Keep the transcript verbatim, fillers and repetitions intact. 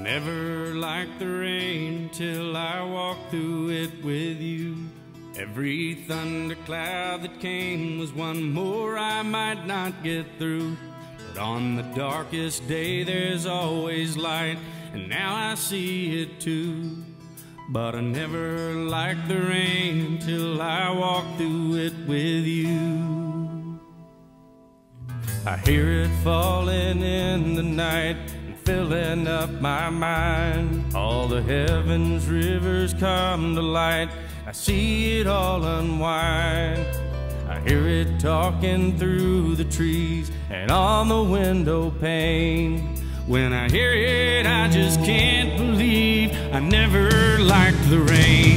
never liked the rain till I walked through it with you. Every thundercloud that came was one more I might not get through. But on the darkest day there's always light, and now I see it too. But I never liked the rain till I walked through it with you. I hear it falling in the night, filling up my mind. All the heavens rivers come to light, I see it all unwind. I hear it talking through the trees and on the window pane. When I hear it, I just can't believe I never liked the rain.